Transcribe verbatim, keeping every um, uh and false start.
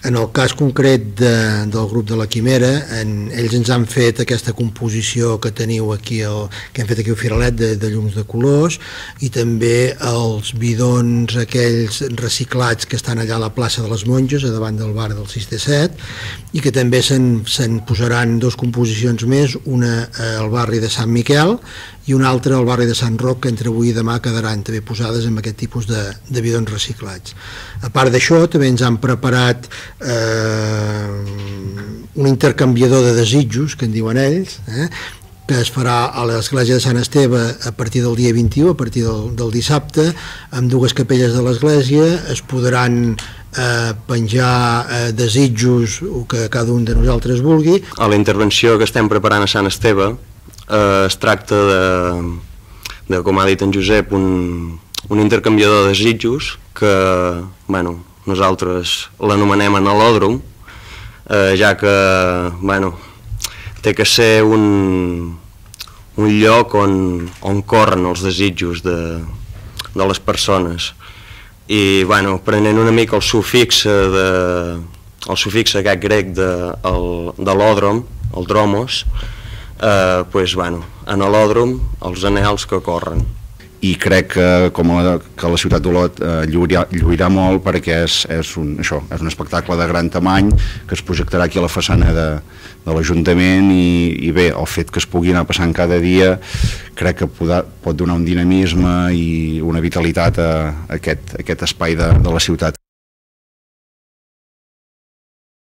En el cas concret de, del grup de la Quimera, en, ells ens han fet aquesta composició que teniu aquí, el, que hem fet aquí al Firalet, de, de llums de colors, i també els bidons aquells reciclats que estan allà a la plaça de les Monges, a davant del bar del sis de set, i que també se'n se'n posaran dues composicions més, una al barri de Sant Miquel i una altra al barri de Sant Roc, que entre avui i demà quedaran també posades amb aquest tipus de, de bidons reciclats. A part d'això, també ens han preparat eh, un intercanviador de desitjos, que en diuen ells, eh, que es farà a l'església de Sant Esteve a partir del dia vint-i-u, a partir del, del dissabte, amb dues capelles de l'església. Es podran eh, penjar eh, desitjos que cada un de nosaltres vulgui. A la intervenció que estem preparant a Sant Esteve eh, es tracta de, de, com ha dit en Josep, un, un intercanviador de desitjos que, bueno, nosaltres l'anomenem anhelòdrom, eh, ja que, bueno, té que ser un, un lloc on, on corren els desitjos de, de les persones. I, bueno, prenent una mica el sufix, de, el sufix aquest grec de, el, de l'òdrom, el dromos, eh, pues, bueno, anhelòdrom, els anhels que corren. I crec que, com a, que la ciutat d'Olot eh, lluirà, lluirà molt, perquè és, és, un, això, és un espectacle de gran tamany que es projectarà aquí a la façana de, de l'Ajuntament, i, i bé, el fet que es pugui anar passant cada dia crec que pot, pot donar un dinamisme i una vitalitat a, a, aquest, a aquest espai de, de la ciutat.